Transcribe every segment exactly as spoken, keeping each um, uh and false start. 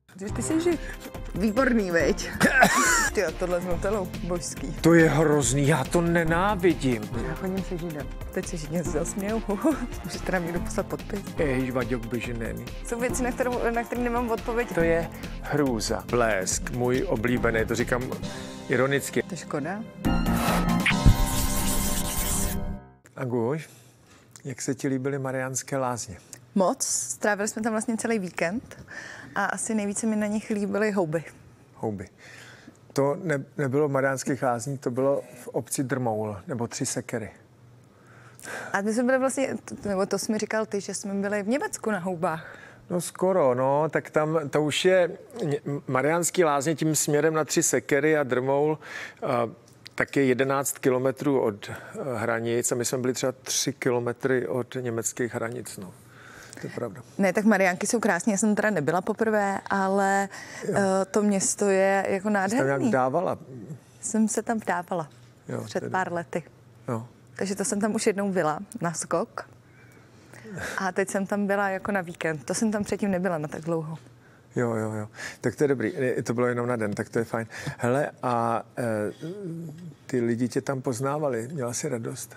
Ty jsi žid. Výborný, veď? Ty a tohle s nutelou, božský. To je hrozný, já to nenávidím. Já chodím se židem. Teď se židně zasmějou. Můžeš teda někdo poslat podpis. Jež, Vaďok Beženény. Jsou věci, na, kterou, na které nemám odpověď. To je hrůza. Blesk, můj oblíbený, to říkám ironicky. To je škoda. Aguš, jak se ti líbily Mariánské Lázně? Moc. Strávili jsme tam vlastně celý víkend a asi nejvíce mi na nich líbily houby. Houby. To ne, nebylo v Mariánských Lázních, to bylo v obci Drmoul, nebo Tři sekery. A my jsme byli vlastně, nebo to jsi mi říkal ty, že jsme byli v Německu na houbách. No skoro, no, tak tam to už je Mariánský Lázně tím směrem na Tři sekery a Drmoul, a, tak je jedenáct kilometrů od hranic a my jsme byli třeba tři kilometry od německých hranic, no. To je pravda. Ne, tak Mariánky jsou krásné, já jsem teda nebyla poprvé, ale uh, to město je jako nádherný. Jsi tam nějak dávala? Jsem se tam vdávala jo, před tedy. pár lety. Jo. Takže to jsem tam už jednou byla na skok a teď jsem tam byla jako na víkend. To jsem tam předtím nebyla na tak dlouho. Jo, jo, jo. Tak to je dobrý. To bylo jenom na den, tak to je fajn. Hele, a e, ty lidi tě tam poznávali? Měla jsi radost?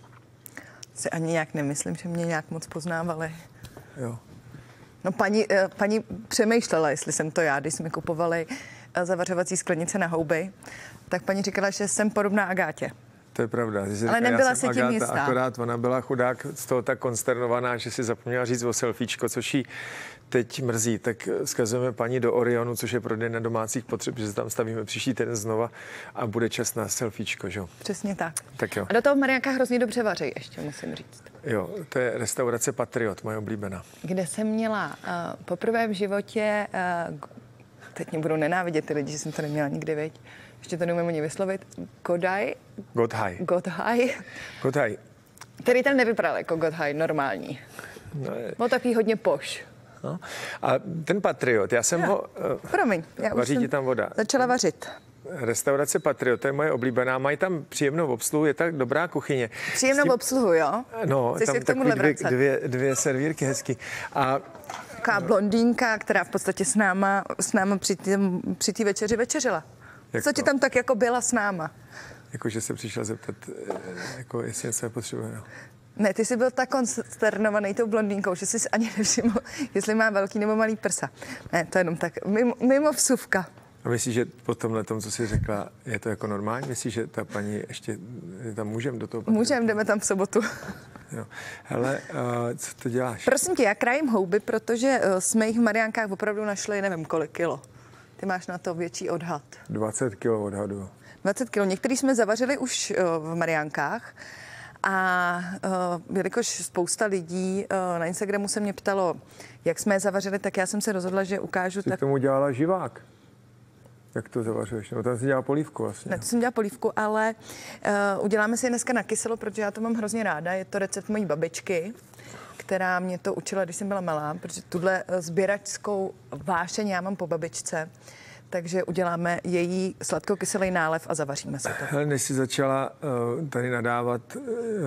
Si ani nějak nemyslím, že mě nějak moc poznávali. Jo. No paní, paní přemýšlela, jestli jsem to já, když jsme kupovali zavařovací sklenice na houby, tak paní říkala, že jsem podobná Agátě. To je pravda. Ale nebyla se tím jistá. Akorát ona byla chudák z toho tak konsternovaná, že si zapomněla říct o selfiečko, což jí teď mrzí. Tak zkazujeme paní do Orionu, což je prodejna domácích potřeb, že se tam stavíme příští týden znova a bude čas na selfiečko, že jo? Přesně tak. Tak jo. A do toho Mariánka hrozně dobře vaří, ještě musím říct. Jo, to je restaurace Patriot, moje oblíbená. Kde jsem měla uh, poprvé v životě, uh, teď mě budou nenávidět ty lidi, že jsem to neměla nikdy, viď? Ještě to neumím ani vyslovit. Godaj? Godhaj. Godhaj. Godhaj. Který ten nevypadal jako Godhaj, normální. No je... Byl takový hodně poš. No. A ten Patriot, já jsem no. ho... Uh, Promiň, já už jsem tam voda. začala vařit. Restaurace Patriot, to je moje oblíbená. Mají tam příjemnou obsluhu, je tak dobrá kuchyně. Příjemnou tím... obsluhu, jo? No, Chci tam takový dvě, dvě, dvě servírky hezky. A taková blondýnka, která v podstatě s náma, s náma při té večeři večeřila. Jak Co to? Ti tam tak jako byla s náma? Jako, že se přišla zeptat, jako, jestli něco potřebuje. No. Ne, ty jsi byl tak konsternovaný tou blondýnkou, že jsi ani nevšiml, jestli má velký nebo malý prsa. Ne, to je jenom tak, mimo, mimo vsuvka. A myslíš, že po tomhle tom, co jsi řekla, je to jako normální? Myslíš, že ta paní ještě tam můžeme do toho? Můžeme, jdeme tam v sobotu. Jo. Hele, uh, co to děláš? Prosím tě, já krajím houby, protože uh, jsme jich v Mariánkách opravdu našli nevím kolik kilo. Ty máš na to větší odhad. dvacet kilo odhadu. dvacet kilo. Některý jsme zavařili už uh, v Mariánkách. A uh, jelikož spousta lidí uh, na Instagramu se mě ptalo, jak jsme je zavařili, tak já jsem se rozhodla, že ukážu... Jsi tak... k tomu dělala živák. Jak to zavařuješ? No tam si dělala polívku vlastně. Ne, to jsem dělala polívku, ale uh, uděláme si je dneska na kyselo, protože já to mám hrozně ráda. Je to recept mojí babičky, která mě to učila, když jsem byla malá, protože tuhle sběračskou vášeň já mám po babičce. Takže uděláme její sladkokyselý nálev a zavaříme se to. Hele, než jsi začala uh, tady nadávat uh,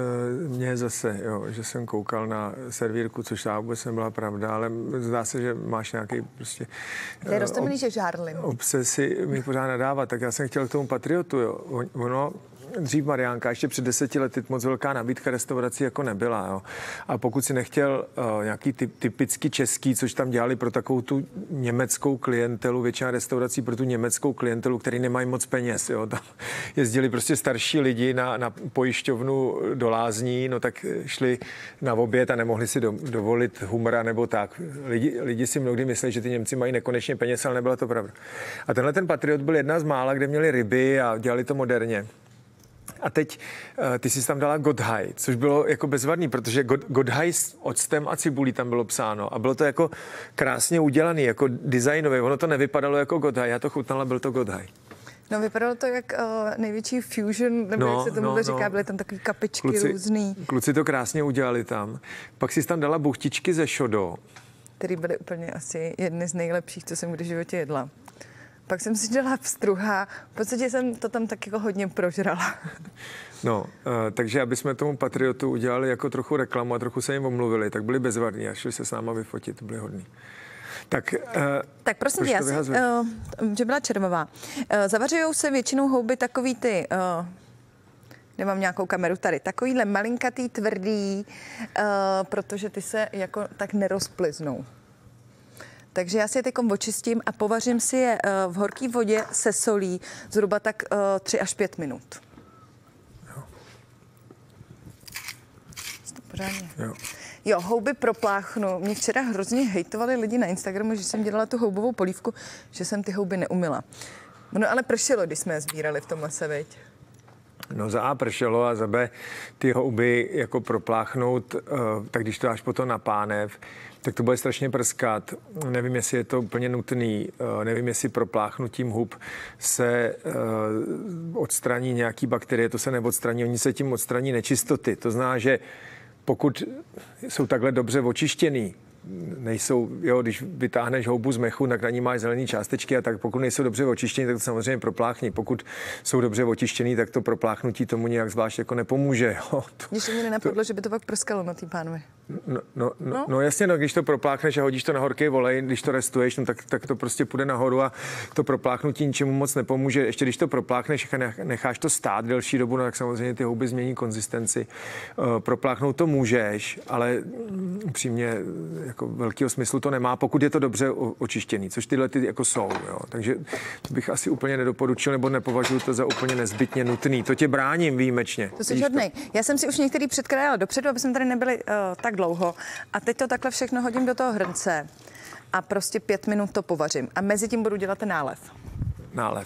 mě zase, jo, že jsem koukal na servírku, což já vůbec nebyla pravda, ale zdá se, že máš nějaký prostě... Uh, je roztomilý, že žárlim. Obsesi mi pořád nadávat, tak já jsem chtěl k tomu Patriotu, jo. Ono... Dřív Mariánka, ještě před deseti lety moc velká nabídka restaurací jako nebyla. Jo. A pokud si nechtěl uh, nějaký typ, typicky český, což tam dělali pro takovou tu německou klientelu, většina restaurací pro tu německou klientelu, který nemají moc peněz. Jo. Tam jezdili prostě starší lidi na, na pojišťovnu do Lázní, no tak šli na oběd a nemohli si do, dovolit humra nebo tak. Lidi, lidi si mnohdy mysleli, že ty Němci mají nekonečně peněz, ale nebyla to pravda. A tenhle ten Patriot byl jedna z mála, kde měli ryby a dělali to moderně. A teď uh, ty jsi tam dala Godhaj, což bylo jako bezvadný, protože God, Godhaj s octem a cibulí tam bylo psáno a bylo to jako krásně udělaný, jako designově. Ono to nevypadalo jako Godhaj, já to chutnala, byl to Godhaj. No vypadalo to jak uh, největší fusion, nebo no, jak se tomu no, říká, no. byly tam takový kapičky kluci, různý. Kluci to krásně udělali tam. Pak jsi tam dala buchtičky ze šodo. Které byly úplně asi jedny z nejlepších, co jsem kdy v životě jedla. Pak jsem si dala pstruha, v podstatě jsem to tam tak jako hodně prožrala. No, uh, takže aby jsme tomu Patriotu udělali jako trochu reklamu a trochu se jim omluvili, tak byli bezvadní a šli se s náma vyfotit, byli hodní. Tak, uh, tak prosím tě, já si, uh, že byla červová. Uh, zavařujou se většinou houby takový ty... Uh, nemám nějakou kameru tady, takovýhle malinkatý, tvrdý, uh, protože ty se jako tak nerozpliznou. Takže já si je teďkom očistím a povařím si je uh, v horké vodě se solí zhruba tak uh, tři až pět minut. Jo. Pořádně. Jo. Jo, houby propláchnu. Mě včera hrozně hejtovali lidi na Instagramu, že jsem dělala tu houbovou polívku, že jsem ty houby neumila. No ale pršelo, když jsme je sbírali v tom lese, viď? No za A pršelo a za B ty houby jako propláchnout, tak když to dáš potom na pánev, tak to bude strašně prskat. Nevím, jestli je to úplně nutný, nevím, jestli propláchnutím hub se odstraní nějaký bakterie, to se neodstraní, oni se tím odstraní nečistoty. To znamená, že pokud jsou takhle dobře očištěný, nejsou, jo, když vytáhneš houbu z mechu, tak na ní máš zelené částečky a tak pokud nejsou dobře očištěný, tak to samozřejmě propláchni. Pokud jsou dobře očištěný, tak to propláchnutí tomu nějak zvlášť jako nepomůže. Jo. Když mě nenapadlo, to... že by to pak prskalo na tý pánvi. No, no, no, no jasně, no, když to propláchneš a hodíš to na horký volej, když to restuješ, no, tak, tak to prostě půjde nahoru a to propláchnutí ničemu moc nepomůže. Ještě když to propláchneš a necháš to stát delší dobu, no, tak samozřejmě ty houby změní konzistenci. Uh, propláchnout to můžeš, ale upřímně jako velkého smyslu to nemá, pokud je to dobře očištěný, což tyhle ty jako jsou. Jo. Takže to bych asi úplně nedoporučil, nebo nepovažuji to za úplně nezbytně nutný. To tě bráním výjimečně. To jsi hodnej. Já jsem si už některý předkrajala dopředu, aby jsme tady nebyli uh, tak dlouho. A teď to takhle všechno hodím do toho hrnce a prostě pět minut to povařím. A mezi tím budu dělat ten nálev. Nálev.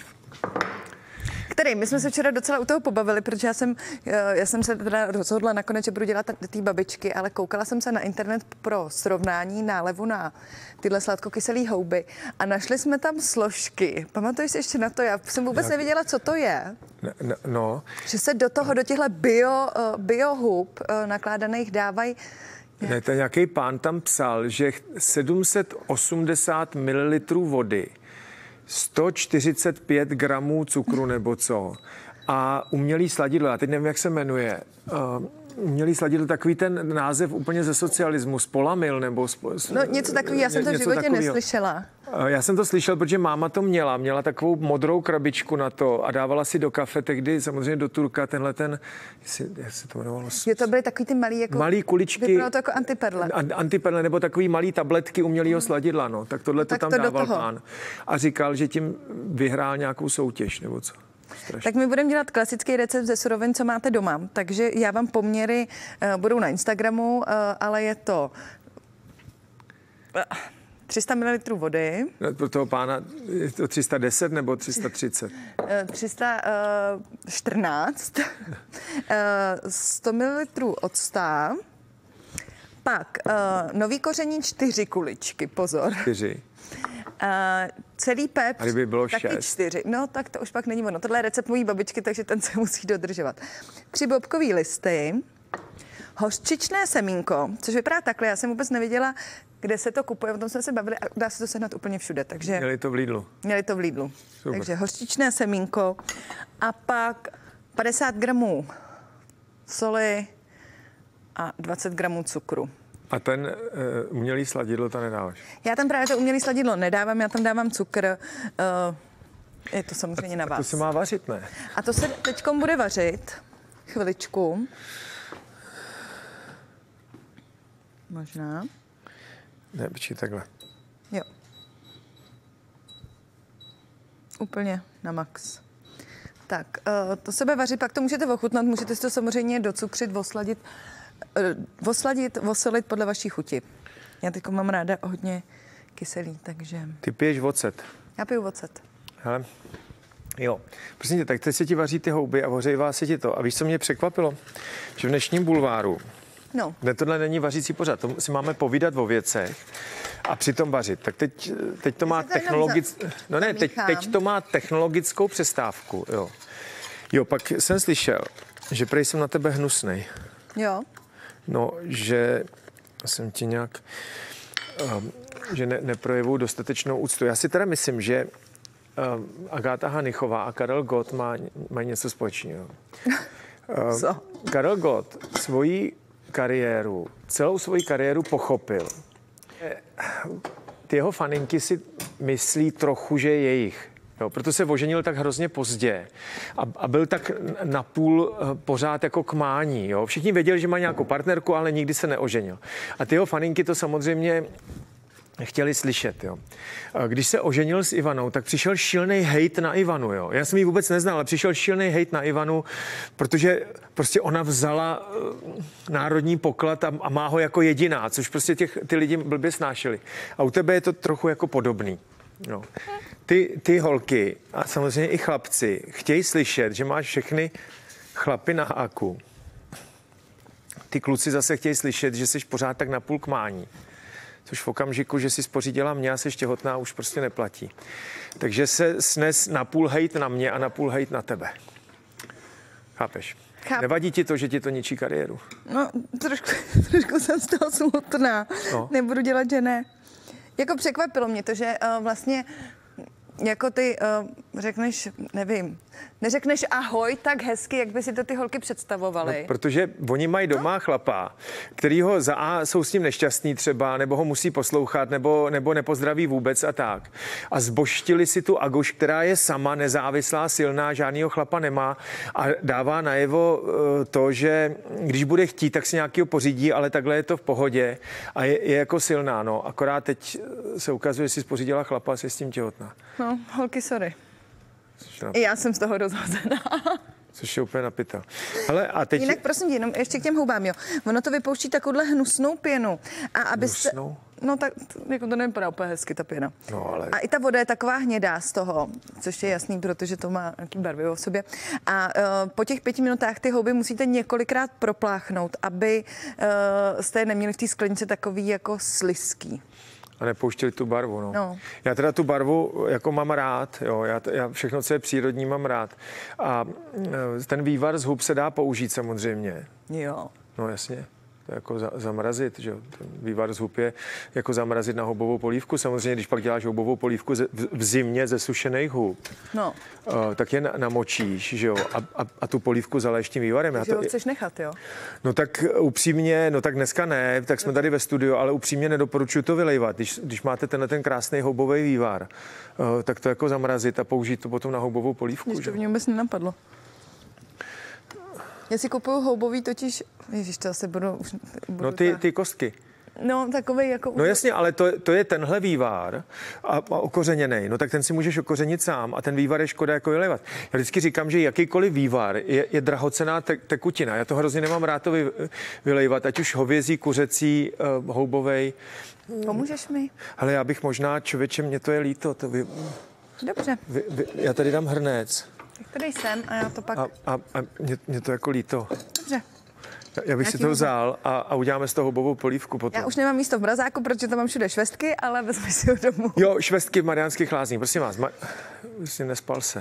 Který? My jsme se včera docela u toho pobavili, protože já jsem, já jsem se teda rozhodla nakonec, že budu dělat ty babičky, ale koukala jsem se na internet pro srovnání nálevu na tyhle sladkokyselé houby a našli jsme tam složky. Pamatuješ si ještě na to? Já jsem vůbec Jak? nevěděla, co to je. No, no. Že se do toho, do těchto bio, bio hub nakládaných dávají. Ne, ten nějaký pán tam psal, že sedm set osmdesát mililitrů vody, sto čtyřicet pět gramů cukru nebo co. A umělý sladidlo, já teď nevím, jak se jmenuje. Uh, umělý sladidlo, takový ten název úplně ze socialismu, spolamil nebo... Spo, no něco takový, já jsem to v životě takovýho. neslyšela. Uh, já jsem to slyšel, protože máma to měla. Měla takovou modrou krabičku na to a dávala si do kafe tehdy, samozřejmě do Turka, tenhle ten, jestli, jak se to jmenovalo? Je to byly takový ty malý, jako... Malý kuličky. Vypadalo to jako antiperle. Antiperle, nebo takový malý tabletky umělého sladidla, no. Tak tohle to tam to dával pán. A říkal, že tím vyhrál nějakou soutěž, nebo co? Strašně. Tak my budeme dělat klasický recept ze surovin, co máte doma. Takže já vám poměry uh, budou na Instagramu, uh, ale je to uh, tři sta mililitrů vody. No, pro toho pána je to tři sta deset nebo tři sta třicet? Uh, tři sta čtrnáct. uh, sto mililitrů octa. Pak uh, nový koření čtyři kuličky, pozor. Čtyři. Uh, celý pepř, a kdyby bylo taky šest. čtyři. No, tak to už pak není ono. Tohle je recept mojí babičky, takže ten se musí dodržovat. Tři bobkový listy, hořčičné semínko, což vypadá takhle. Já jsem vůbec nevěděla, kde se to kupuje. O tom jsme se bavili a dá se to sehnat úplně všude. Takže měli to v Lidlu. Měli to v Lidlu. Super. Takže hořčičné semínko a pak padesát gramů soli a dvacet gramů cukru. A ten uh, umělý sladidlo to nedáváš? Já tam právě to umělý sladidlo nedávám, já tam dávám cukr. Uh, je to samozřejmě na vás. A to se má vařit, ne? A to se teďkom bude vařit. Chviličku. Možná. Ne, počkej, takhle. Jo. Úplně na max. Tak, uh, to se bude vařit, pak to můžete ochutnat, můžete si to samozřejmě docukřit, osladit. Uh, osladit, osolit podle vaší chuti. Já teď mám ráda hodně kyselý, takže... Ty piješ ocet? Já piju ocet. Hele, jo. Prosím tě, tak teď se ti vaří ty houby a ohřejvá se ti to. A víš, co mě překvapilo? Že v dnešním bulváru, no. Ne, tohle není vařící pořad, to si máme povídat o věcech a přitom vařit. Tak teď, teď to má technologic... za... No ne, teď, teď to má technologickou přestávku, jo. Jo, pak jsem slyšel, že prej jsem na tebe hnusnej. Jo. No, že jsem ti nějak, um, že ne, neprojevuju dostatečnou úctu. Já si teda myslím, že um, Agáta Hanichová a Karel Gott má, mají něco společného. Um, Co? Karel Gott svoji kariéru, celou svoji kariéru pochopil. ty jeho faninky si myslí trochu, že je jejich. Jo, proto se oženil tak hrozně pozdě a, a byl tak napůl pořád jako k mání. Jo. Všichni věděli, že má nějakou partnerku, ale nikdy se neoženil. A ty jeho faninky to samozřejmě chtěli slyšet. Jo. Když se oženil s Ivanou, tak přišel šílený hejt na Ivanu. Jo. Já jsem ji vůbec neznal, ale přišel šílený hejt na Ivanu, protože prostě ona vzala uh, národní poklad a, a má ho jako jediná, což prostě těch, ty lidi blbě snášeli. A u tebe je to trochu jako podobný. No. Ty, ty holky a samozřejmě i chlapci chtějí slyšet, že máš všechny chlapy na háku. Ty kluci zase chtějí slyšet, že jsi pořád tak napůl k mání. Což v okamžiku, že si spořídila mě a jsi těhotná, už prostě neplatí. Takže se snes napůl hejt na mě a napůl hejt na tebe. Chápeš? Chápu. Nevadí ti to, že ti to ničí kariéru? No, trošku, trošku jsem z toho smutná. No. Nebudu dělat, že ne. Jako překvapilo mě to, že uh, vlastně jako ty uh, řekneš, nevím, neřekneš ahoj tak hezky, jak by si to ty holky představovaly. No, protože oni mají doma no. chlapa, který ho za A jsou s ním nešťastní třeba, nebo ho musí poslouchat, nebo, nebo nepozdraví vůbec a tak. A zboštili si tu Aguš, která je sama, nezávislá, silná, žádnýho chlapa nemá a dává najevo uh, to, že když bude chtít, tak si nějakýho pořídí, ale takhle je to v pohodě a je, je jako silná. No. Akorát teď se ukazuje, že si spořídila chlapa a jsi s tím těhotná. No, holky, sorry. I já jsem z toho rozhozená. Což je úplně napita. Ale a teď... Jinak prosím tě, jenom ještě k těm houbám, jo. Ono to vypouští takovouhle hnusnou pěnu. A abyste... Hnusnou? No tak jako to nevypadá úplně hezky, ta pěna. No, ale... A i ta voda je taková hnědá z toho, což je jasný, protože to má nějaký barvy v sobě. A uh, po těch pěti minutách ty houby musíte několikrát propláchnout, aby uh, jste neměli v té sklenici takový jako slizký. A nepouštěli tu barvu, no. no. Já teda tu barvu jako mám rád, jo, já, já všechno, co je přírodní, mám rád. A ten vývar z hub se dá použít samozřejmě. Jo. No jasně. To je jako za, zamrazit, že jo. Ten vývar z hub je jako zamrazit na houbovou polívku. Samozřejmě, když pak děláš houbovou polívku ze, v, v zimě ze sušených hub, no. uh, tak je na, namočíš, že jo, a, a, a tu polívku zaleješ tím vývarem. Takže ho chceš nechat, jo? No tak upřímně, no tak dneska ne, tak jsme tady ve studiu, ale upřímně nedoporučuji to vylejvat. Když, když máte tenhle ten krásný houbový vývar, uh, tak to jako zamrazit a použít to potom na houbovou polívku. Když to mě vůbec nenapadlo. Já si kupuju houbový totiž, ježiš, to asi budu... Už, budu no ty, ty kostky. No, takovej jako... No jasně, ale to, to je tenhle vývar a, a okořeněnej. No tak ten si můžeš okořenit sám a ten vývar je škoda jako vylevat. Já vždycky říkám, že jakýkoliv vývar je, je drahocenná te, tekutina. Já to hrozně nemám rád to vy, vylejvat, ať už hovězí, kuřecí, uh, houbovej. Pomůžeš mi? Ale já bych možná, člověče, mě to je líto. To vy, Dobře. Vy, vy, já tady dám hrnec. Tak to dej sem a já to pak... A, a, a mě, mě to jako líto. Dobře. Já bych já si to vzal a, a uděláme z toho houbovou polívku potom. Já už nemám místo v mrazáku, protože tam mám všude švestky, ale vezmi si ho domů. Jo, švestky v Mariánských Lázních, prosím vás. Ma... Vlastně nespal se.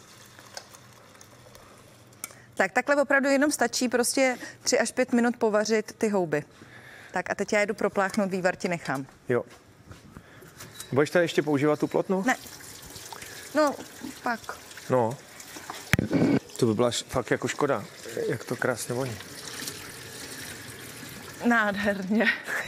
Tak takhle opravdu jenom stačí prostě tři až pět minut povařit ty houby. Tak a teď já jedu propláchnout, vývar ti nechám. Jo. Budeš tady ještě používat tu plotnu? Ne. No, pak. No. To by byla fakt jako škoda, jak to krásně voní. Nádherně.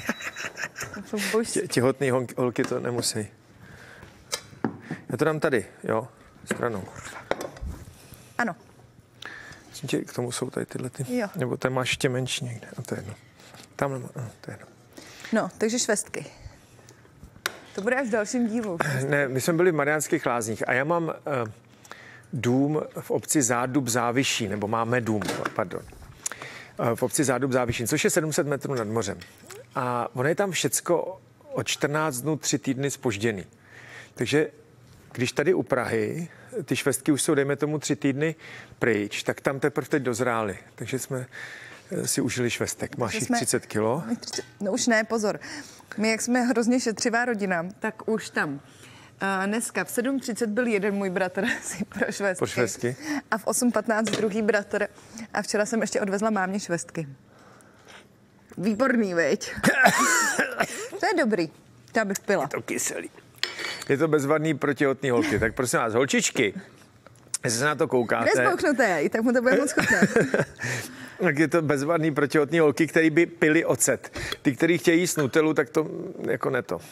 Tě, těhotný holky to nemusí. Já to dám tady, jo, stranou. Ano. Tě, k tomu jsou tady tyhle ty. Jo. Nebo tam máš ještě menší někde. A to je jedno. Tam nemá, no, to je jedno. No, takže švestky. To bude až v dalším dílu. Ne, my jsme byli v Mariánských Lázních a já mám uh, dům v obci Zádub Záviší, nebo máme dům, pardon. V obci Zádub Závišín, což je sedm set metrů nad mořem. A ono je tam všecko od čtrnáct dnů, tři týdny zpožděný. Takže když tady u Prahy ty švestky už jsou, dejme tomu, tři týdny pryč, tak tam teprve teď dozrály. Takže jsme si užili švestek. Máš jich třicet kilo? No už ne, pozor. My, jak jsme hrozně šetřivá rodina, tak už tam. Uh, dneska v sedm třicet byl jeden můj bratr si pro švestky. Pro švestky. A v osm patnáct druhý bratr. A včera jsem ještě odvezla mámě švestky. Výborný, veď? To je dobrý. To bych pila. Je to kyselý. Je to bezvadný pro těhotný holky. Tak prosím vás, holčičky, jestli se na to koukáte... Nezbouchnuté, tak mu to bude moc chutnat. Tak je to bezvadný pro těhotný holky, který by pili ocet. Ty, kteří chtějí jíst Nutellu, tak to jako ne to.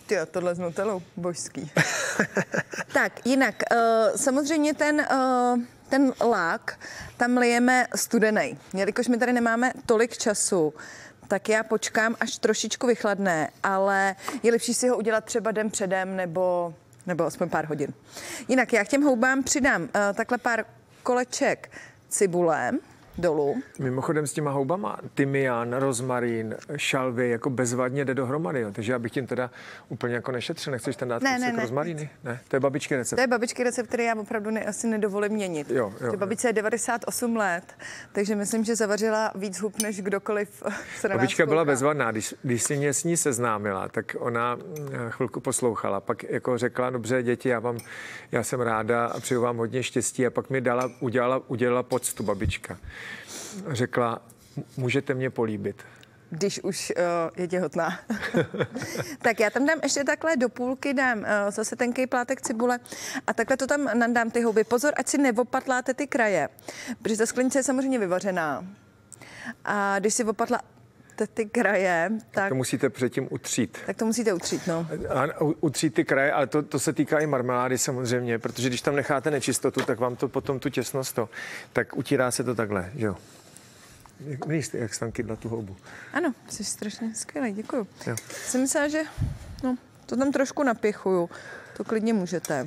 Ty, tohle s nutelou, božský. Tak, jinak, uh, samozřejmě ten, uh, ten lák, tam lijeme studenej. Jelikož my tady nemáme tolik času, tak já počkám, až trošičku vychladne, ale je lepší si ho udělat třeba den předem, nebo, nebo aspoň pár hodin. Jinak já k těm houbám přidám uh, takhle pár koleček cibule dolů. Mimochodem s těma houbama tymián, rozmarín, šalvy jako bezvadně jde dohromady, jo. Takže já bych tím teda úplně jako nešetřil. Nechceš ten dát ne, ne, ne. rozmaríny? Ne, to je babičky recept. To je babičky recept, který já opravdu ne, asi nedovolím měnit. Jo, jo, babičce je devadesát osm let, takže myslím, že zavařila víc hub, než kdokoliv se na Babička nás byla kouká. bezvadná, když, když si mě s ní seznámila, tak ona chvilku poslouchala, pak jako řekla, dobře děti, já, vám, já jsem ráda a přeju vám hodně štěstí a pak mi dala, udělala, udělala poctu babička. Řekla, můžete mě políbit. Když už uh, je těhotná. Tak já tam dám ještě takhle do půlky, dám uh, zase tenký plátek cibule a takhle to tam nadám ty houby. Pozor, ať si nevopatláte ty kraje, protože ta sklenice je samozřejmě vyvařená. A když si opatla ty kraje, tak... tak to musíte předtím utřít. Tak to musíte utřít, no. A utřít ty kraje, ale to, to se týká i marmelády samozřejmě, protože když tam necháte nečistotu, tak vám to potom tu těsnost to, tak utírá se to takhle, že jo. Víš, jak stanky na tu houbu. Ano, jsi strašně skvělý, děkuju. Jo. Jsem myslela, že no, to tam trošku napěchuju, to klidně můžete.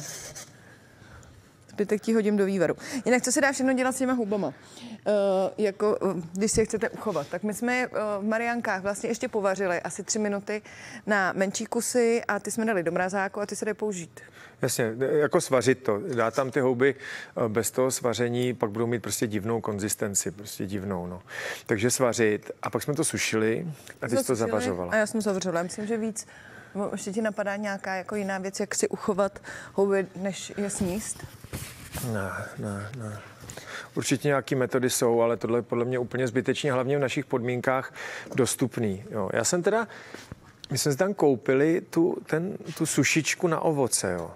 Zbytek ti hodím do vývaru. Jinak, co se dá všechno dělat s těma houbama? Uh, jako, uh, když si je chcete uchovat. Tak my jsme je uh, v Mariánkách vlastně ještě povařili asi tři minuty na menší kusy a ty jsme dali do mrazáku a ty se dají použít. Jasně, jako svařit to. Dá tam ty houby bez toho svaření, pak budou mít prostě divnou konzistenci, prostě divnou, no. Takže svařit a pak jsme to sušili a ty jsi to zavařovala. A já jsem zavařovala. Myslím, že víc, ještě ti napadá nějaká jako jiná věc, jak si uchovat houby, než je sníst? Ne, ne, ne. Určitě nějaké metody jsou, ale tohle je podle mě úplně zbytečně, hlavně v našich podmínkách dostupný. Jo. Já jsem teda, my jsme si tam koupili tu, ten, tu sušičku na ovoce, jo.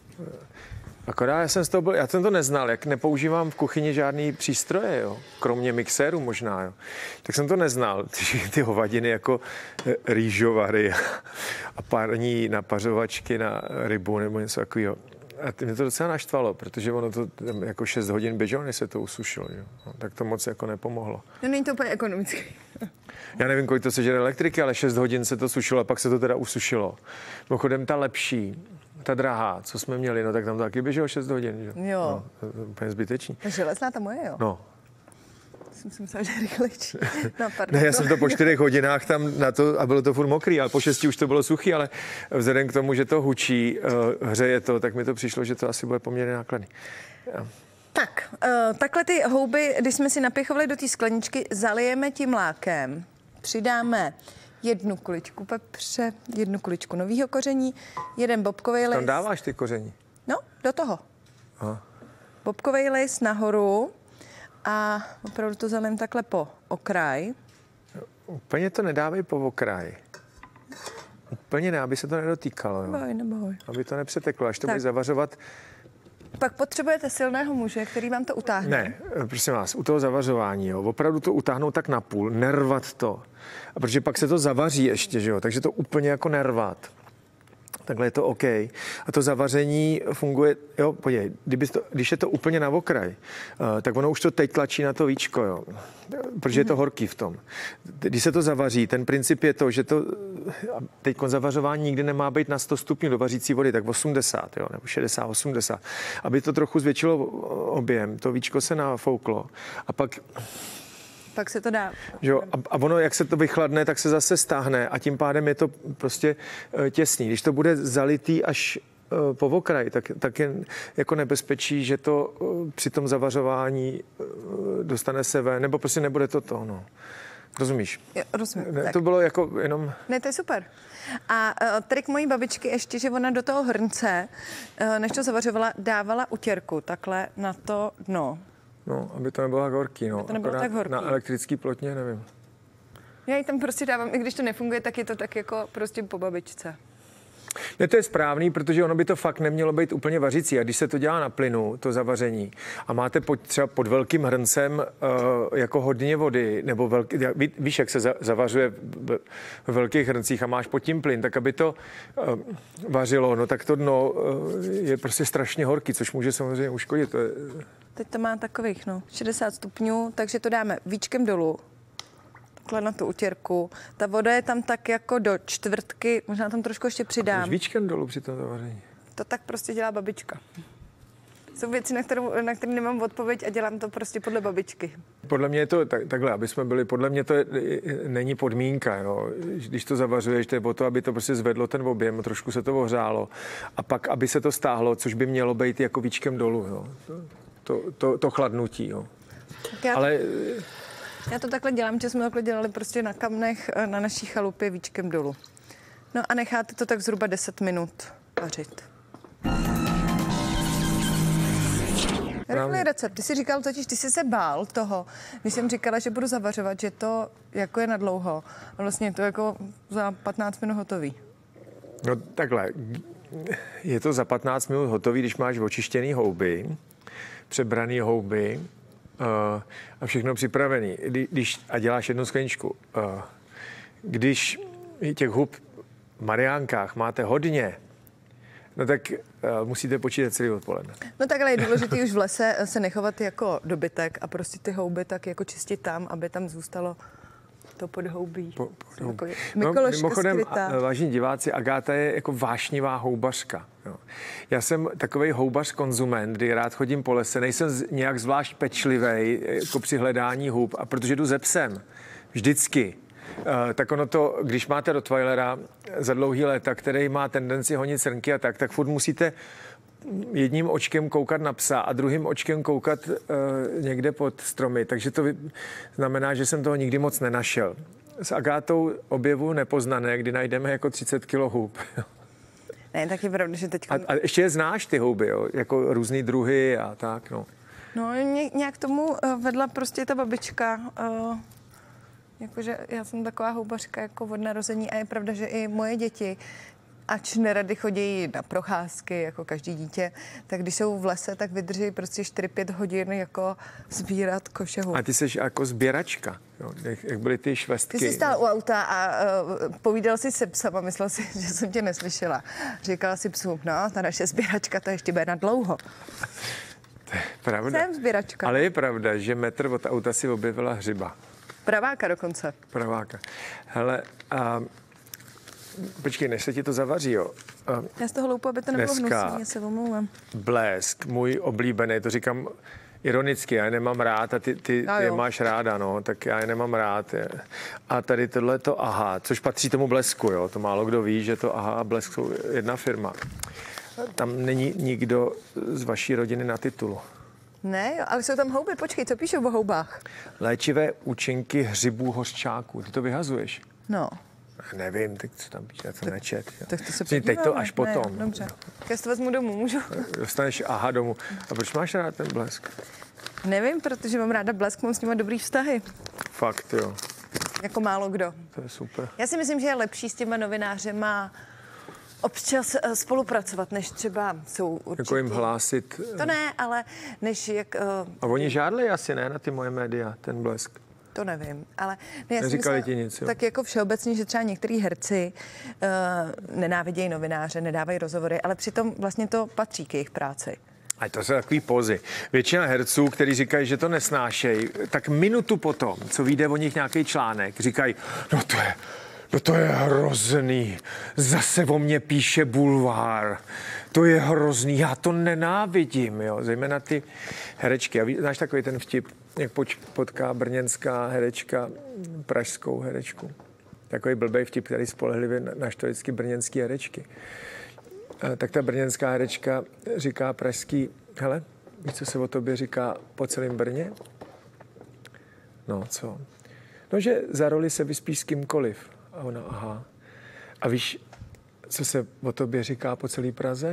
Akorát já jsem z toho byl, já jsem to neznal, jak nepoužívám v kuchyni žádný přístroje, jo, kromě mixéru možná, jo. Tak jsem to neznal, ty, ty hovadiny jako rýžovary a pární napařovačky na rybu nebo něco takového. A mě to docela naštvalo, protože ono to jako šest hodin běželo, než se to usušilo, jo. No, tak to moc jako nepomohlo. No, není to úplně ekonomický. Já nevím, kolik to sežere elektriky, ale šest hodin se to sušilo a pak se to teda usušilo. Mimochodem ta lepší, ta drahá, co jsme měli, no tak tam to taky běželo šest hodin, jo. Jo. No, to je úplně zbytečný. Železná ta moje, jo. No. Jsem si myslela, že je rychlejší. No, pardon. Ne, já jsem to po čtyřech hodinách tam na to, a bylo to furt mokrý, ale po šesti už to bylo suchý, ale vzhledem k tomu, že to hučí, uh, hřeje to, tak mi to přišlo, že to asi bude poměrně nákladný. Ja. Tak, uh, takhle ty houby, když jsme si napěchovali do té skleničky, zalijeme tím mlákem, přidáme jednu kuličku pepře, jednu kuličku nového koření, jeden bobkový list. Tam dáváš ty koření? No, do toho. Aha. Bobkový list nahoru a opravdu to zalím takhle po okraj. Úplně to nedávej po okraji. Úplně ne, aby se to nedotýkalo. Jo. Neboj, neboj. Aby to nepřeteklo, až to Tak. bude zavařovat. Pak potřebujete silného muže, který vám to utáhne. Ne, prosím vás, u toho zavařování, jo, opravdu to utáhnout tak na půl, nervat to. A protože pak se to zavaří ještě, že jo, takže to úplně jako nervat. Takhle je to OK. A to zavaření funguje, jo, podívej, kdyby to, když je to úplně na okraj, uh, tak ono už to teď tlačí na to víčko, jo, protože je to horký v tom. Když se to zavaří, ten princip je to, že to, teď zavařování nikdy nemá být na sto stupňů do vařící vody, tak osmdesát, jo, nebo šedesát, osmdesát. Aby to trochu zvětšilo objem, to víčko se nafouklo a pak Pak se to dá. Jo, a, a ono, jak se to vychladne, tak se zase stáhne a tím pádem je to prostě uh, těsný. Když to bude zalitý až uh, po okraj, tak, tak je jako nebezpečí, že to uh, při tom zavařování uh, dostane se ven, nebo prostě nebude to to, no. Rozumíš? Jo, rozumím. Ne, tak. to bylo jako jenom... Ne, to je super. A uh, trik mojí babičky ještě, že ona do toho hrnce, uh, než to zavařovala, dávala utěrku takhle na to dno. No, aby to nebylo tak horký, no. Aby to nebylo Akorát tak horký. Na elektrický plotně, nevím. Já ji tam prostě dávám, i když to nefunguje, tak je to tak jako prostě po babičce. Ne, to je správný, protože ono by to fakt nemělo být úplně vařící. A když se to dělá na plynu, to zavaření, a máte pod, třeba pod velkým hrncem uh, jako hodně vody, nebo velký, ví, víš, jak se za, zavařuje v, v velkých hrncích a máš pod tím plyn, tak aby to uh, vařilo, no tak to dno uh, je prostě strašně horký, což může samozřejmě uškodit. To je... Teď to má takových, no, šedesát stupňů, takže to dáme víčkem dolů. Takhle na tu utěrku. Ta voda je tam tak jako do čtvrtky, možná tam trošku ještě přidám. Víčkem dolů při tom zavaření. To tak prostě dělá babička. Jsou věci, na které na které nemám odpověď a dělám to prostě podle babičky. Podle mě je to tak, takhle, aby jsme byli, podle mě to je, není podmínka, jo. Když to zavařuješ, to je o to, aby to prostě zvedlo ten objem, trošku se to ohřálo a pak, aby se to stáhlo, což by mělo být jako víčkem dolů, jo. To, to, to, to chladnutí, jo. Já to, Ale... já to takhle dělám, že jsme takhle dělali prostě na kamnech na naší chalupě víčkem dolů. No a necháte to tak zhruba deset minut vařit. Rychlý recept. Ty jsi říkal totiž, ty jsi se bál toho, když jsem říkala, že budu zavařovat, že to jako je na dlouho. A vlastně to jako za patnáct minut hotový. No takhle, je to za patnáct minut hotový, když máš očištěný houby, přebraný houby uh, a všechno připravený. Když, a děláš jednu skleničku. Uh, když těch hub v Mariánkách máte hodně, no tak uh, musíte počítat celý odpoledne. No takhle je důležité už v lese se nechovat jako dobytek a prostě ty houby tak jako čistit tam, aby tam zůstalo to podhoubí. Po, pod jako no, mimochodem, a, vážení diváci, Agáta je jako vášnivá houbařka. Jo. Já jsem takovej houbař konzument, kdy rád chodím po lese, nejsem nějak zvlášť pečlivej jako při hledání hub, a protože jdu ze psem, vždycky, Uh, tak ono to, když máte rottweilera za dlouhý léta, který má tendenci honit srnky a tak, tak furt musíte jedním očkem koukat na psa a druhým očkem koukat uh, někde pod stromy. Takže to znamená, že jsem toho nikdy moc nenašel. S Agátou objevu nepoznané, kdy najdeme jako třicet kilo hub. Ne, tak je pravda, že teď... A, a ještě je znáš ty houby, jo? Jako různý druhy a tak, no. No, nějak tomu vedla prostě ta babička... Uh... Jakože já jsem taková houbařka jako od narození a je pravda, že i moje děti, ač nerady chodí na procházky, jako každý dítě, tak když jsou v lese, tak vydrží prostě čtyři pět hodin jako sbírat koše hub. A ty jsi jako sběračka, jo? Jak, jak byly ty švestky. Ty jsi stál u auta a uh, povídal si se psem a myslel si, že jsem tě neslyšela. Říkala si psům, no, ta naše sběračka, to ještě bude na dlouho. To je pravda. Jsem sběračka. Ale je pravda, že metr od auta si objevila hřiba. Praváka dokonce. Praváka. Hele, a počkej, než se ti to zavaří, jo. A já z toho loupu, aby to nebylo hnusný, já se omlouvám. Blesk, můj oblíbený, to říkám ironicky, já je nemám rád a ty, ty, ty je máš ráda, no, tak já je nemám rád. Je. A tady tohle to Aha, což patří tomu Blesku, jo, to málo kdo ví, že to Aha a Blesk jsou jedna firma. Tam není nikdo z vaší rodiny na titulu. Ne, ale jsou tam houby. Počkej, co píšou o houbách? Léčivé účinky hřibů hořčáků. Ty to vyhazuješ? No. Nevím, tak co tam píše, já to nečet. Tak to se Teď to až potom. Ne, dobře. Tak já to vezmu domů, můžu? Dostaneš Aha domů. A proč máš rád ten Blesk? Nevím, protože mám ráda Blesk, mám s nimi dobrý vztahy. Fakt, jo. Jako málo kdo. To je super. Já si myslím, že je lepší s těma novinářema občas spolupracovat, než třeba jsou určitě... Jako jim hlásit... To ne, ale než jak... Uh, a oni žádli asi, ne, na ty moje média, ten Blesk? To nevím, ale... Ne, já Neříkali ti nic, jo? Tak jako všeobecně, že třeba některý herci uh, nenávidějí novináře, nedávají rozhovory, ale přitom vlastně to patří k jejich práci. A to jsou takový pozy. Většina herců, kteří říkají, že to nesnášejí, tak minutu potom, co vyjde o nich nějaký článek, říkají, no to je... No to je hrozný. Zase o mě píše bulvár. To je hrozný. Já to nenávidím, jo. Zejména ty herečky. A ví, znáš takový ten vtip, jak poč, potká brněnská herečka pražskou herečku. Takový blbej vtip, který spolehlivě naštve vždycky brněnský herečky. A tak ta brněnská herečka říká pražský, hele, víš, co se o tobě říká po celém Brně? No, co? No, že za roli se vyspíš s kýmkoliv. A ona, aha. A víš, co se o tobě říká po celé Praze?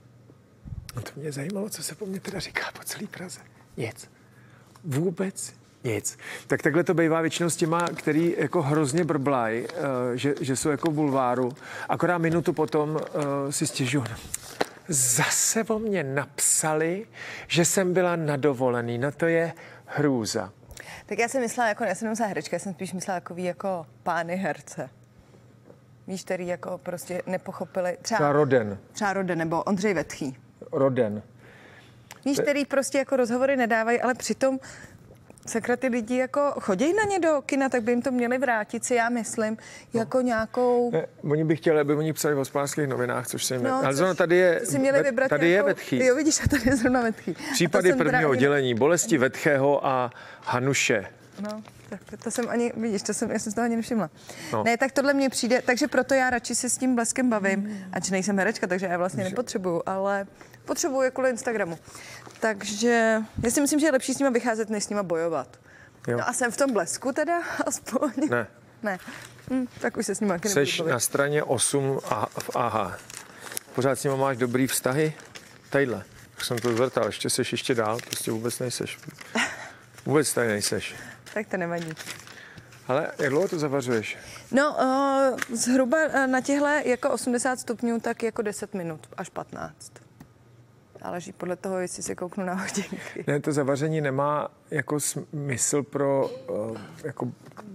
No to mě zajímalo, co se po mně teda říká po celé Praze. Nic. Vůbec Nic. Tak takhle to bývá většinou s těma, který jako hrozně brblaj, uh, že, že jsou jako v bulváru. Akorát minutu potom uh, si stěžují. Zase o mě napsali, že jsem byla na dovolený. No to je hrůza. Tak já jsem myslela, jako, já jsem nemyslela herečka, já jsem spíš myslela takový jako pány herce. Víš, který jako prostě nepochopili. Třeba, třeba Roden. Třeba Roden, nebo Ondřej Vetchý. Roden. Víš, který prostě jako rozhovory nedávají, ale přitom sakra ty lidi jako chodí na ně do kina, tak by jim to měli vrátit si, já myslím, jako no. nějakou... Ne, oni by chtěli, aby oni psali v Hospodářských novinách, což se jim... No, ale zrovna tady je, si měli vybrat tady nějakou, je Vetchý. Jo, vidíš, a tady je zrovna Vetchý. Případy prvního oddělení, bolesti Vetchého a Hanuše. No, tak to jsem ani, vidíš, to jsem, já jsem z toho ani nevšimla. No. Ne, tak tohle mně přijde, takže proto já radši se s tím Bleskem bavím, mm. ač nejsem herečka, takže já vlastně nepotřebuju, ale potřebuju je kvůli Instagramu. Takže já si myslím, že je lepší s nima vycházet, než s nima bojovat. Jo. No a jsem v tom Blesku teda aspoň. Ne. Ne. Hm, tak už se s nima taky Seš na straně osm a v A H. Pořád s nima máš dobrý vztahy? Tadyhle. Jak jsem to zvrtal, ještě seš ještě dál, prostě vůbec nejseš. Vůbec tady nejseš. Tak to nevadí. Ale jak dlouho to zavařuješ? No, uh, zhruba na těhle jako osmdesát stupňů, tak jako deset minut až patnáct. Záleží podle toho, jestli se kouknu na hodinky. Ne, to zavaření nemá jako smysl pro uh, jako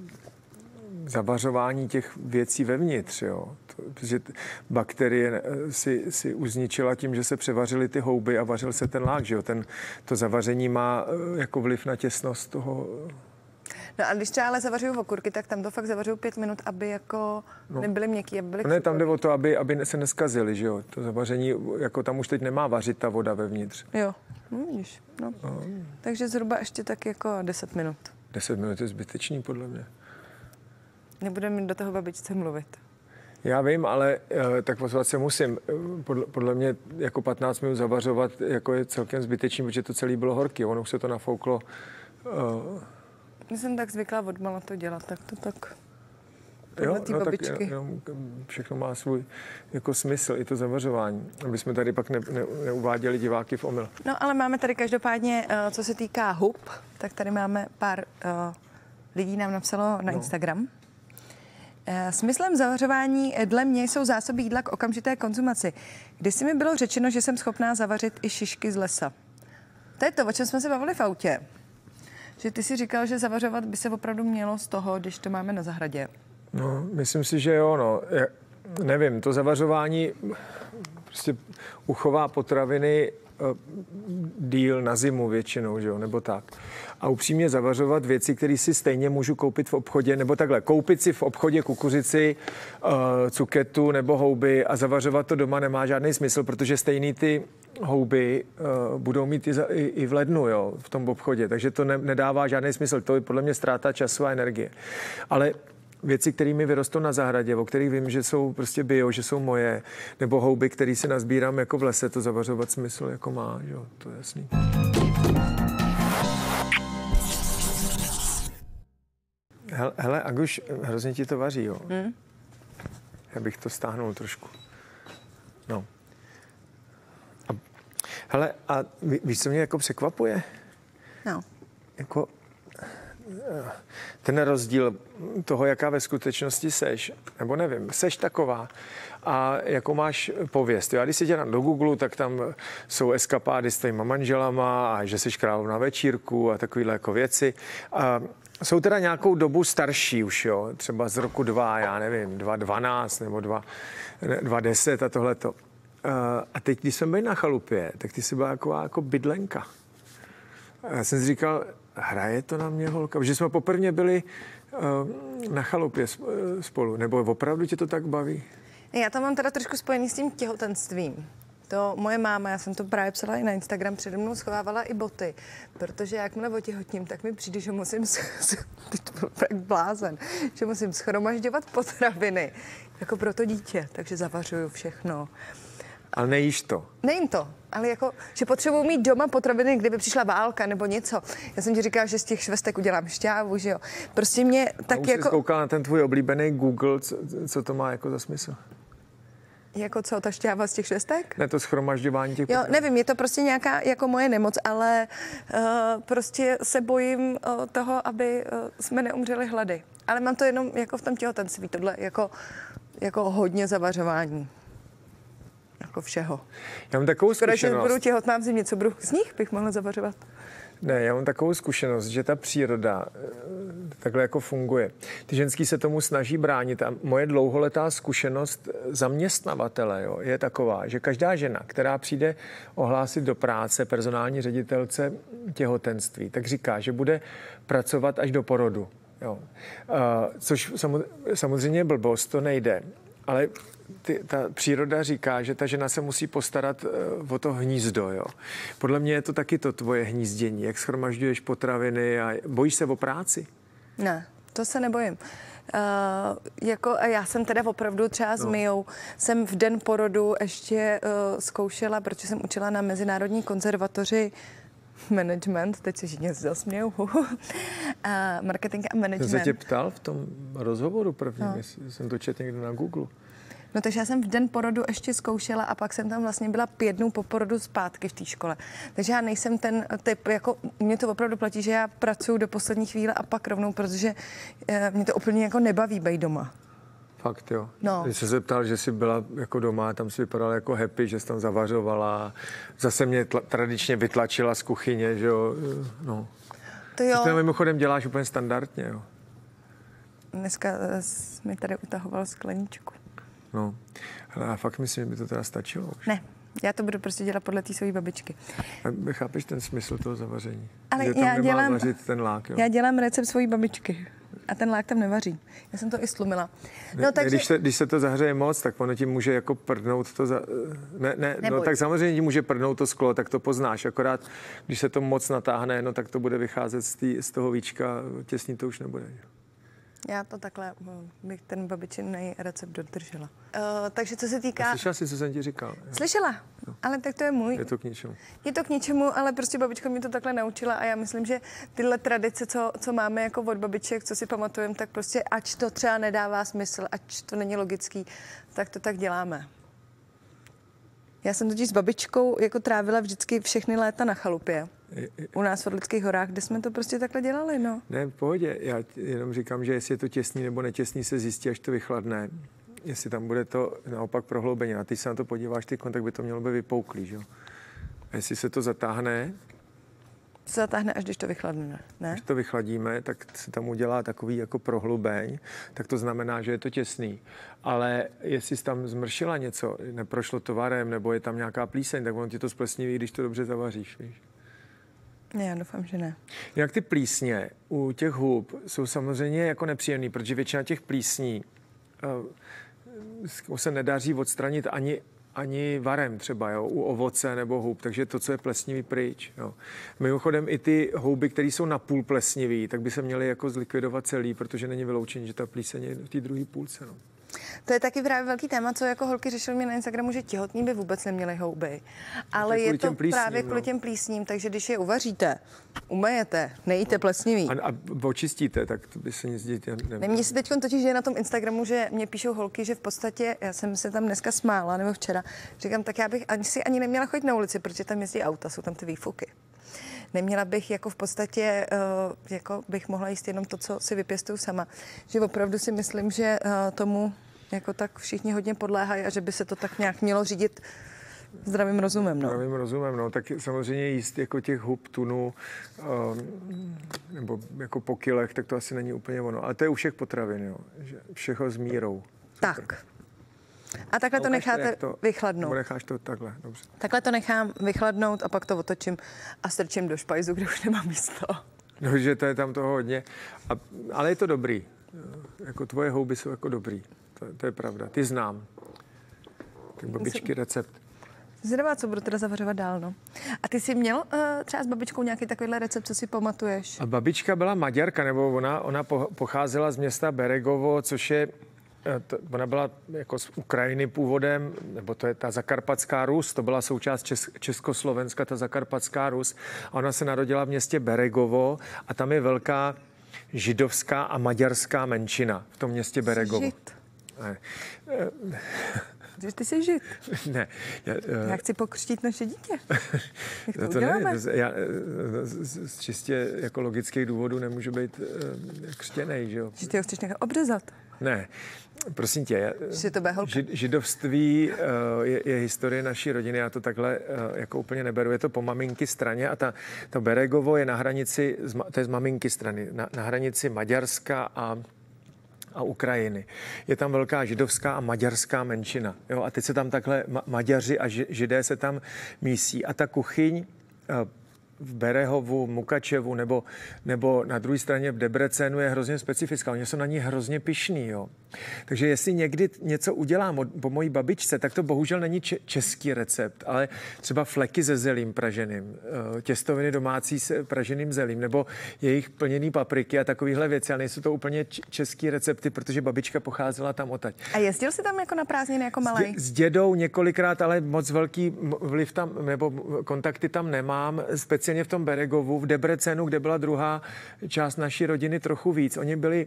zavařování těch věcí vevnitř, jo. To, protože bakterie si, si uzničila tím, že se převařily ty houby a vařil se ten lák, že jo. Ten, to zavaření má uh, jako vliv na těsnost toho... No a když třeba ale zavařuju okurky, tak tam to fakt zavařuju pět minut, aby jako no. nebyly měkký, aby byly... Ne, tam jde o to, aby, aby se neskazily, že jo. To zavaření, jako tam už teď nemá vařit ta voda vevnitř. Jo, no vidíš, no. no. Takže zhruba ještě tak jako deset minut. Deset minut je zbytečný, podle mě. Nebudeme do toho babičce mluvit. Já vím, ale tak pozvat se musím. Podle, podle mě jako patnáct minut zavařovat jako je celkem zbytečný, protože to celé bylo horký. Ono už se to nafouklo. Uh... Já jsem tak zvyklá odmala to dělat, tak to tak... Jo, no babičky. Tak jenom všechno má svůj jako smysl, i to zavařování, aby jsme tady pak ne, ne, neuváděli diváky v omyl. No ale máme tady každopádně, co se týká hub, tak tady máme pár uh, lidí nám napsalo na no. Instagram. Uh, smyslem zavařování dle mě jsou zásoby jídla k okamžité konzumaci. Kdysi mi bylo řečeno, že jsem schopná zavařit i šišky z lesa. To je to, o čem jsme se bavili v autě. Že ty si říkal, že zavařovat by se opravdu mělo z toho, když to máme na zahradě. No, myslím si, že jo, no. Já nevím, to zavařování prostě uchová potraviny díl na zimu většinou, že jo, nebo tak. A upřímně zavařovat věci, které si stejně můžu koupit v obchodě, nebo takhle, koupit si v obchodě kukuřici, cuketu nebo houby a zavařovat to doma nemá žádný smysl, protože stejný ty houby uh, budou mít i, za, i, i v lednu, jo, v tom obchodě, takže to ne, nedává žádný smysl. To je podle mě ztráta času a energie. Ale věci, které mi vyrostou na zahradě, o kterých vím, že jsou prostě bio, že jsou moje, nebo houby, které si nazbírám jako v lese, to zavařovat smysl jako má, jo, to je jasný. Hele, hele Aguš, hrozně ti to vaří, jo. Hmm? Já bych to stáhnul trošku. No. A, hele, a ví, víš, co mě jako překvapuje? No. Jako ten rozdíl toho, jaká ve skutečnosti seš, nebo nevím, seš taková a jakou máš pověst. Jo? A když si dělám do Google, tak tam jsou eskapády s tvýma manželama a že jsi královna večírku a takovýhle jako věci. A jsou teda nějakou dobu starší už, jo? Třeba z roku dva, já nevím, dva dvanáct nebo dva deset a tohleto. A teď, když jsme byli na chalupě, tak ty jsi byla taková jako bydlenka. A já jsem si říkal, hraje to na mě holka? Protože jsme poprvé byli uh, na chalupě spolu. Nebo opravdu tě to tak baví? Já to mám teda trošku spojený s tím těhotenstvím. To moje máma, já jsem to právě psala i na Instagram, přede mnou schovávala i boty, protože jakmile otěhotním, tak mi přijde, že musím, teď to byl tak blázen, že musím schromažďovat potraviny, jako pro to dítě, takže zavařuju všechno. Ale nejíš to? Nejím to, ale jako, že potřebuji mít doma potraviny, kdyby přišla válka nebo něco. Já jsem ti říkala, že z těch švestek udělám šťávu, že jo. Prostě mě tak už jako... jsi koukala na ten tvůj oblíbený Google, co, co to má jako za smysl? Jako co, ta šťáva z těch švestek? Ne, to shromažďování těch Jo, potravin. nevím, je to prostě nějaká jako moje nemoc, ale uh, prostě se bojím uh, toho, aby uh, jsme neumřeli hlady. Ale mám to jenom jako v tom těhotenství, tohle jako, jako hodně zavařování. Jako všeho. Já mám takovou Skoro, zkušenost. že budu těhotná v zimě, co budu z nich bych mohla zavařovat? Ne, já mám takovou zkušenost, že ta příroda takhle jako funguje. Ty ženský se tomu snaží bránit a moje dlouholetá zkušenost zaměstnavatele jo, je taková, že každá žena, která přijde ohlásit do práce personální ředitelce těhotenství, tak říká, že bude pracovat až do porodu. Jo. Uh, což samozřejmě je blbost, to nejde. Ale ty, ta příroda říká, že ta žena se musí postarat uh, o to hnízdo. Jo. Podle mě je to taky to tvoje hnízdění. Jak shromažďuješ potraviny a bojíš se o práci? Ne, to se nebojím. Uh, jako, a já jsem teda opravdu třeba s Mijou, jsem v den porodu ještě uh, zkoušela, protože jsem učila na Mezinárodní konzervatoři management, teď se všichni zasmějou, uh, marketing a management. Jsem se tě ptal v tom rozhovoru prvním, no. Jestli jsem to četl někde na Google. No takže já jsem v den porodu ještě zkoušela a pak jsem tam vlastně byla pět dnů po porodu zpátky v té škole. Takže já nejsem ten typ, jako mě to opravdu platí, že já pracuji do poslední chvíle a pak rovnou, protože eh, mě to úplně jako nebaví být doma. Fakt jo. No. Když jsem se ptal, že jsi byla jako doma, tam si vypadala jako happy, že jsi tam zavařovala. Zase mě tla, tradičně vytlačila z kuchyně, že jo. No. To jo. Ty to mimochodem děláš úplně standardně, jo. Dneska jsi mi tady utahoval skleničku. No, ale já fakt myslím, že by to teda stačilo už. Ne, já to budu prostě dělat podle té své babičky. A chápeš ten smysl toho zavaření? Ale že tam já nemá dělám, vařit ten lák, jo? Já dělám recept svojí babičky a ten lák tam nevaří. Já jsem to i slumila. No, ne, takže... když, se, když se to zahřeje moc, tak ono ti může jako prdnout to za... Ne, ne, no tak samozřejmě ti může prdnout to sklo, tak to poznáš. Akorát, když se to moc natáhne, no tak to bude vycházet z, tý, z toho víčka, těsný to už nebude. Jo? Já to takhle bych ten babičinný recept dodržela. Uh, takže co se týká... A slyšela jsi, co jsem ti říkal? Jo? Slyšela, no. Ale tak to je můj. Je to k ničemu. Je to k ničemu, ale prostě babička mě to takhle naučila a já myslím, že tyhle tradice, co, co máme jako od babiček, co si pamatujeme, tak prostě ač to třeba nedává smysl, ač to není logický, tak to tak děláme. Já jsem totiž s babičkou jako trávila vždycky všechny léta na chalupě. U nás v Orlických horách, kde jsme to prostě takhle dělali, no. Ne, v pohodě. Já jenom říkám, že jestli je to těsný nebo netěsný, se zjistí, až to vychladne. Jestli tam bude to naopak prohloubeně. A ty se na to podíváš, ty tak by to mělo být vypouklý, že jo? A jestli se to zatáhne... Se zatáhne, až když to vychladne, ne? Když to vychladíme, tak se tam udělá takový jako prohloubeň, tak to znamená, že je to těsný. Ale jestli jsi tam zmršila něco, neprošlo to varem, nebo je tam nějaká plíseň, tak on ti to splesniví, když to dobře zavaříš, víš? Ne, já doufám, že ne. Jak ty plísně u těch hub jsou samozřejmě jako nepříjemný, protože většina těch plísní uh, se nedaří odstranit ani, ani varem třeba, jo, u ovoce nebo hub, takže to, co je plesnivý, pryč. Jo. Mimochodem i ty houby, které jsou napůl plesnivý, tak by se měly jako zlikvidovat celý, protože není vyloučení, že ta plíseň je v té druhé půlce. No. To je taky právě velký téma, co jako holky řešily mě na Instagramu, že těhotní by vůbec neměly houby. Ale je to plísním, právě kvůli těm plísním, takže když je uvaříte, umejete, nejíte plesnivý. A, a očistíte, tak to by se nic dít nemělo. Mně se teď totiž je na tom Instagramu, že mě píšou holky, že v podstatě, já jsem se tam dneska smála, nebo včera, říkám, tak já bych ani si ani neměla chodit na ulici, protože tam jezdí auta, jsou tam ty výfuky. Neměla bych jako v podstatě, uh, jako bych mohla jíst jenom to, co si vypěstuju sama. Že opravdu si myslím, že uh, tomu jako tak všichni hodně podléhají a že by se to tak nějak mělo řídit zdravým rozumem. No. Zdravým rozumem, no. Tak samozřejmě jíst jako těch hub, tunu, um, nebo jako po kilech, tak to asi není úplně ono. Ale to je u všech potravin, jo. Že všeho s mírou. Tak. Super. A takhle to necháte to, vychladnout. Nebo necháš to takhle, dobře. Takhle to nechám vychladnout a pak to otočím a strčím do špajzu, kde už nemám místo. No, že to je tam toho hodně. A, ale je to dobrý. Jako tvoje houby jsou jako dobrý. To, to je pravda. Ty znám. Tak babičky recept. Zvědavá, co budu teda zavařovat dál, no. A ty jsi měl uh, třeba s babičkou nějaký takovýhle recept, co si pamatuješ? A babička byla Maďarka, nebo ona, ona pocházela z města Beregovo, což je, to, ona byla jako z Ukrajiny původem, nebo to je ta Zakarpatská Rus, to byla součást Čes, Československa, ta Zakarpatská Rus. A ona se narodila v městě Beregovo a tam je velká židovská a maďarská menšina v tom městě Beregovo. Žid. Ne. Že ty jsi žid. Ne. Já, uh... já chci pokřtít naše dítě. Jak to, no to uděláme? Ne, to, já z, z čistě jako logických důvodů nemůžu být uh, křtěnej, že jo? Že ty ho chceš nechat obřezat? Ne. Prosím tě, žid, židovství uh, je, je historie naší rodiny, já to takhle uh, jako úplně neberu, je to po maminky straně a ta, to Beregovo je na hranici, to je z maminky strany, na, na hranici Maďarska a a Ukrajiny. Je tam velká židovská a maďarská menšina. Jo? A teď se tam takhle ma- Maďaři a židé se tam mísí. A ta kuchyň uh, v Berehovu, Mukačevu nebo, nebo na druhé straně v Debrecenu je hrozně specifická. Oni jsou na ní hrozně pyšný. Jo. Takže jestli někdy něco udělám od, po mojí babičce, tak to bohužel není če- český recept, ale třeba fleky se zelím praženým, těstoviny domácí s praženým zelím, nebo jejich plněný papriky a takovýhle věci, ale nejsou to úplně český recepty, protože babička pocházela tam odtaď. A jezdil jsi tam jako na prázdniny jako malej? S, s dědou několikrát, ale moc velký vliv tam, nebo kontakty tam nemám, speciálně v tom Beregovu, v Debrecenu, kde byla druhá část naší rodiny trochu víc. Oni byli,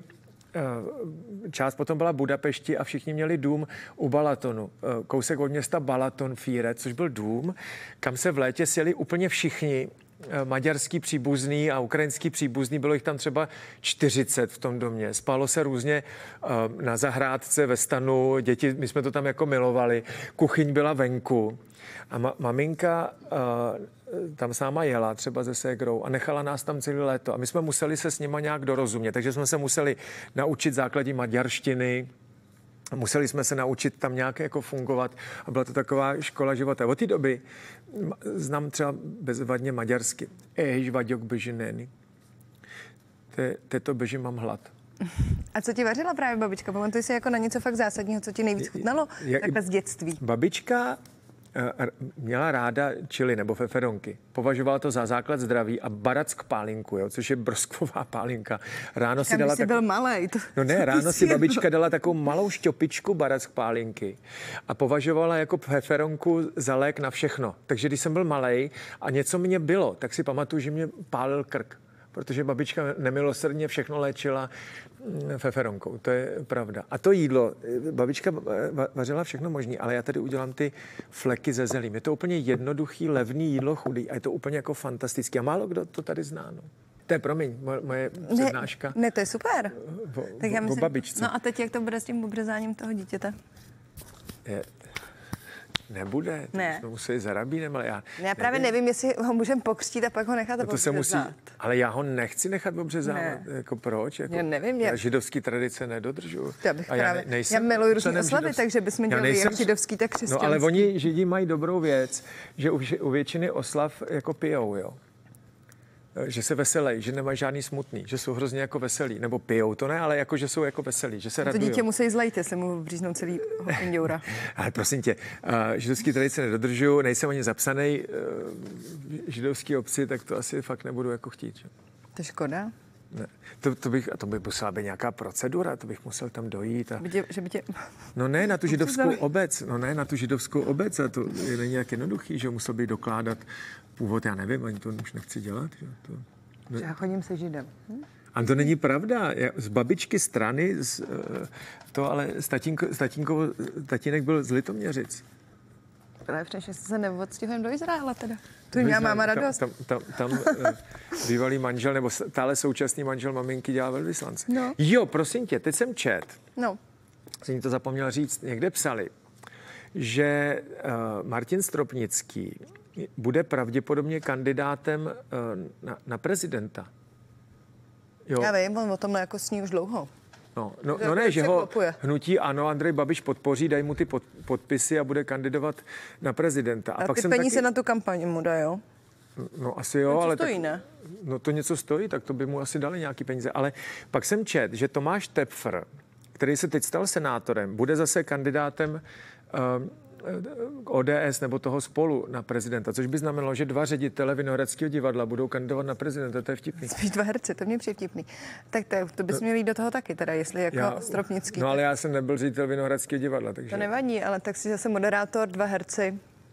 část potom byla Budapešti a všichni měli dům u Balatonu. Kousek od města Balaton Fíre, což byl dům, kam se v létě sjeli úplně všichni maďarský příbuzný a ukrajinský příbuzný, bylo jich tam třeba čtyřicet v tom domě. Spalo se různě na zahrádce, ve stanu, děti, my jsme to tam jako milovali. Kuchyň byla venku a ma- maminka tam sama jela třeba se ségrou a nechala nás tam celé léto. A my jsme museli se s nima nějak dorozumět, takže jsme se museli naučit základní maďarštiny, museli jsme se naučit tam nějak jako fungovat a byla to taková škola života. Od té doby znám třeba bezvadně maďarsky. Ejž vaďok bežineny. Této beži mám hlad. A co ti vařila právě babička? Pamatuj si jako na něco fakt zásadního, co ti nejvíc chutnalo? Je, takhle z dětství. Babička měla ráda čili nebo feferonky. Považovala to za základ zdraví a barack pálinku, jo, což je brosková pálinka. Ráno si dala jsi tak... byl malej. To... No ne, ráno si babička dala takovou malou šťopičku barack pálinky a považovala jako feferonku za lék na všechno. Takže když jsem byl malej a něco mě bylo, tak si pamatuju, že mě pálil krk. Protože babička nemilosrdně všechno léčila feferonkou, to je pravda. A to jídlo, babička vařila všechno možné, ale já tady udělám ty fleky ze zelím. Je to úplně jednoduchý, levný jídlo, chudý a je to úplně jako fantastický. A málo kdo to tady zná, no. To je, promiň, moje, moje přednáška. Ne, ne, to je super. O, tak já o, myslím, o babičce. No a teď jak to bude s tím obřezáním toho dítěte? Je... Nebude, to ne. jsme museli zarabínem, ale já... Já právě nevím, nevím jestli ho můžeme pokřtít a pak ho nechat no to se musí, ale já ho nechci nechat obřezávat. Ne. Jako proč? Jako, já nevím. Já židovský tradice nedodržuju. Já, bych a já, právě, ne, nejsem já miluji různý oslavy, židovský. Takže bychom dělali nejsem, jak židovský, tak křesťanský. No ale oni židi mají dobrou věc, že u, u většiny oslav jako pijou, jo. Že se veselí, že nemají žádný smutný, že jsou hrozně jako veselí, nebo pijou, to ne, ale jako, že jsou jako veselí, že se radují. To dítě musí zlejt, jestli mu bříznou celý inděura. Ale prosím tě, uh, židovský tradice nedodržuju, nejsem ani zapsaný uh, židovský obci, tak to asi fakt nebudu jako chtít. Že? To je škoda. Ne. To, to, bych, to by musela být nějaká procedura, to bych musel tam dojít. A... By tě, že by tě... No ne, na tu židovskou obec, no ne, na tu židovskou obec, a to je není jak jednoduchý, že musel být dokládat původ, já nevím, ani to už nechci dělat. Že to, ne. Já chodím se židem. Hm? A to není pravda. Z babičky strany, z, to ale tatínko, tatínko, tatínek byl z Litoměřic. Ale přesně se neodstěhujeme do Izraela teda. Tu měla máma radost. Tam, tam, tam, tam bývalý manžel, nebo stále současný manžel maminky dělal velvyslance. No. Jo, prosím tě, teď jsem čet. No. Jsem to zapomněl říct. Někde psali, že uh, Martin Stropnický bude pravděpodobně kandidátem uh, na, na prezidenta. Jo. Já vím, on o tomhle jako sní už dlouho. No, no, no ne, že ho hnutí ano, Andrej Babiš podpoří, dají mu ty pod, podpisy a bude kandidovat na prezidenta. A, a pak ty jsem peníze taky... na tu kampaň mu dají, jo? No asi jo, to ale... stojí, tak... ne? No to něco stojí, tak to by mu asi dali nějaký peníze. Ale pak jsem čet, že Tomáš Tepfr, který se teď stal senátorem, bude zase kandidátem uh, O D S nebo toho Spolu na prezidenta, což by znamenalo, že dva ředitele Vinohradského divadla budou kandidovat na prezidenta, to je vtipný. Spíš dva herci, to mě přijde vtipný. Tak to, to bys měl jít do toho taky, teda, jestli jako já, Stropnický. No ale já jsem nebyl ředitel Vinohradského divadla, takže... To nevadí, ale tak si zase moderátor, dva herci.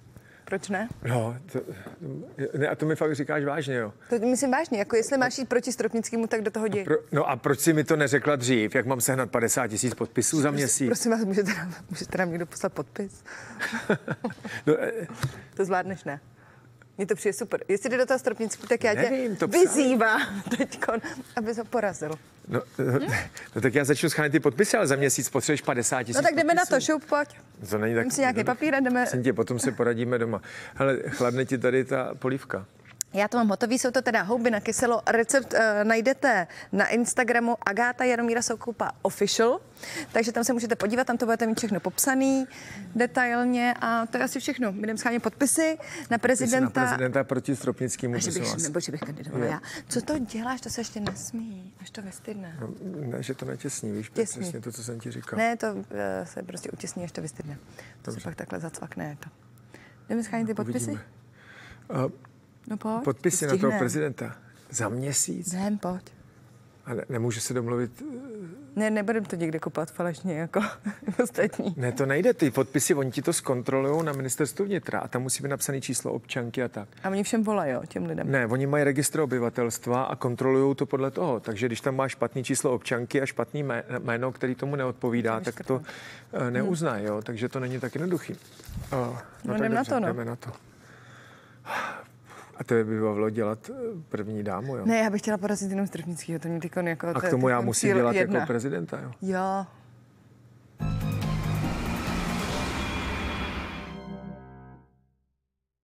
Proč ne? No, to, ne, a to mi fakt říkáš vážně, jo. To myslím vážně, jako jestli máš jít proti Stropnickému, tak do toho jdi. Pro, no a proč si mi to neřekla dřív, jak mám sehnat padesát tisíc podpisů za měsíc? Prosím vás, můžete nám, můžete nám někdo poslat podpis? no, to zvládneš, ne? Mně to přijde super. Jestli jde do toho Stropnického, tak já nevím, tě vyzývám teďkon, aby ho porazil. No, no, no tak já začnu schánět ty podpisy, ale za měsíc potřebuješ padesát tisíc. No tak jdeme podpisů. na to, šup, pojď. To není tak. Myslím si nějaký papír a jdeme. Tě, potom se poradíme doma. Hele, chladne ti tady ta polívka. Já to mám hotový, jsou to teda houby na kyselo. Recept uh, najdete na Instagramu Agáta Jaromíra Soukupa Official, takže tam se můžete podívat, tam to budete mít všechno popsaný detailně a to je asi všechno. My jdeme schánět podpisy na prezidenta. Na prezidenta proti Stropnickému. Že bych, nebo že bych kandidovala já. Co to děláš, to se ještě nesmí, až to vystydne. No, ne, že to netěsní, víš, Těsní. přesně to, co jsem ti říkal. Ne, to uh, se prostě utěsní, až to vystydne. To se pak takhle zacvakne. To. Jdeme schánět ty podpisy? Uh, No pojď. Podpisy na toho prezidenta. Za měsíc? Ne, pojď. A ne, nemůžu se domluvit? Ne, nebudem to někde kopat falešně jako ostatní. Ne, to nejde. Ty podpisy, oni ti to zkontrolují na ministerstvu vnitra a tam musí být napsané číslo občanky a tak. A oni všem volají, jo, těm lidem? Ne, oni mají registr obyvatelstva a kontrolují to podle toho. Takže když tam máš špatný číslo občanky a špatný jméno, který tomu neodpovídá, tak to neuznají, jo. Takže to není tak jednoduchý. Uh, no, no tak jdem na to, no. Jdeme na to. A to by bavilo dělat první dámu, jo? Ne, já bych chtěla porazit jenom Stropnického, to mě tykon jako... A k tomu já musím dělat jako prezidenta, jo? Jo.